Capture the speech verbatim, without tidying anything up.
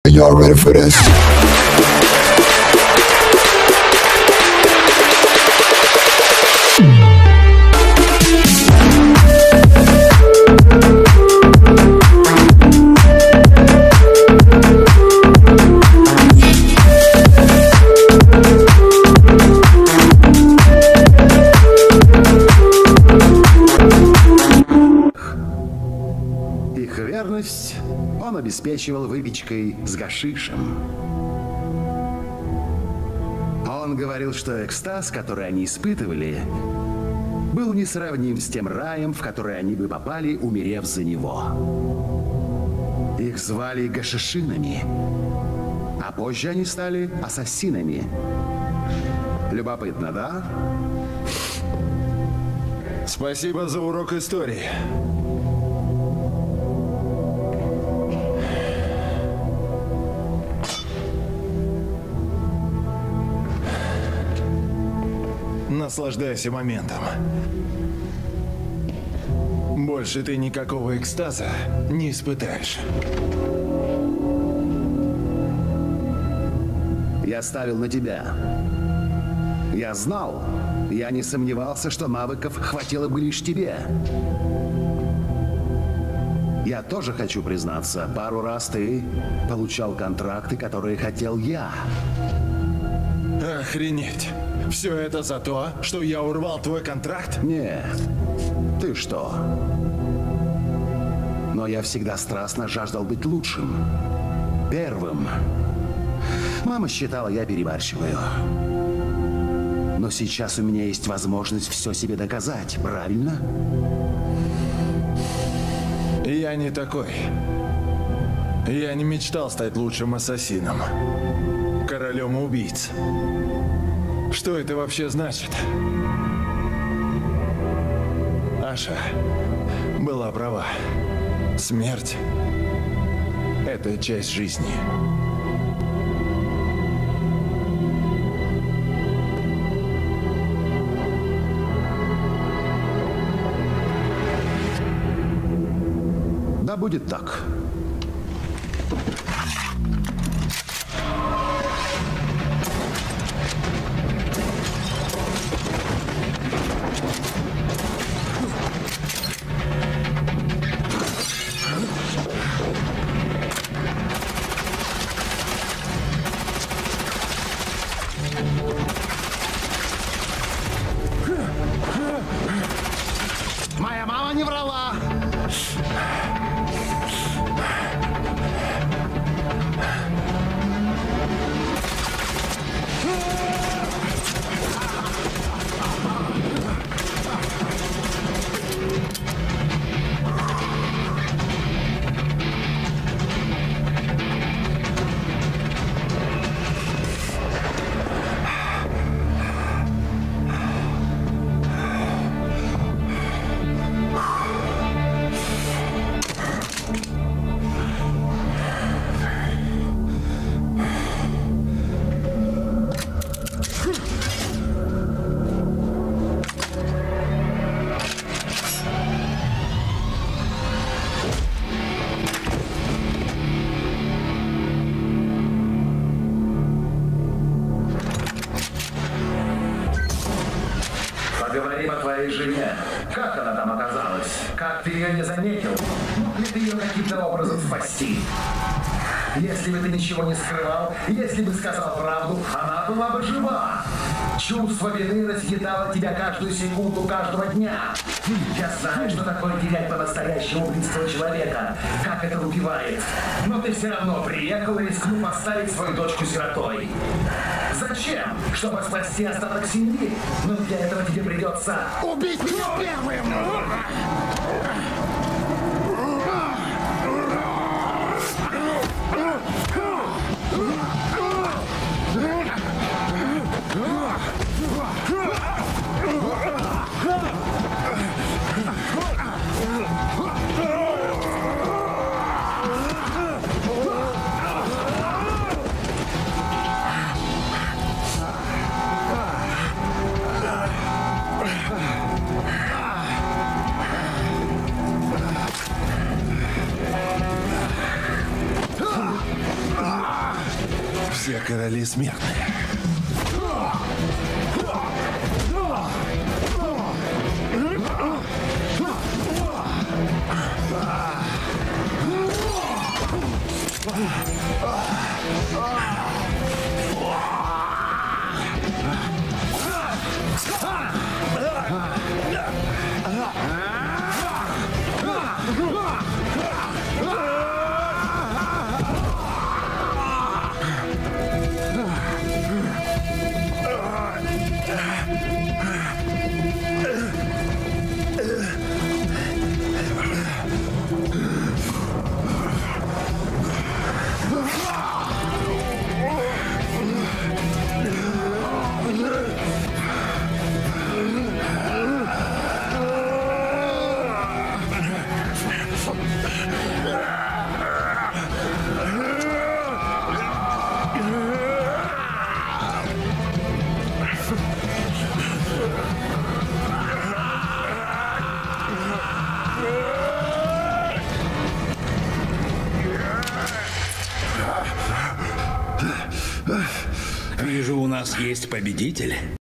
Y'all ready for this? Их верность он обеспечивал выпечкой с гашишем. Он говорил, что экстаз, который они испытывали, был несравним с тем раем, в который они бы попали, умерев за него. Их звали гашишинами, а позже они стали ассасинами. Любопытно, да? Спасибо за урок истории. Наслаждайся моментом. Больше ты никакого экстаза не испытаешь. Я ставил на тебя. Я знал, я не сомневался, что навыков хватило бы лишь тебе. Я тоже хочу признаться, пару раз ты получал контракты, которые хотел я. Охренеть. Все это за то, что я урвал твой контракт? Нет. Ты что? Но я всегда страстно жаждал быть лучшим. Первым. Мама считала, я перебарщиваю. Но сейчас у меня есть возможность все себе доказать, правильно? Я не такой. Я не мечтал стать лучшим ассасином. Королем убийц. Что это вообще значит? Аша была права. Смерть – это часть жизни. Да будет так. Моя мама не врала. Поговорим о твоей жене. Как она там оказалась? Как ты ее не заметил? Мог ли ты ее каким-то образом спасти? Если бы ты ничего не скрывал, если бы сказал правду, она была бы жива. Чувство вины разъедало тебя каждую секунду, каждого дня. Я знаю, что такое терять по-настоящему близкого человека, как это убивает. Но ты все равно приехал и рискнул поставить свою дочку сиротой. Зачем? Чтобы спасти остаток семьи. Но для этого тебе придется убить меня первым. Все короли смертные. Вижу, у нас есть победитель.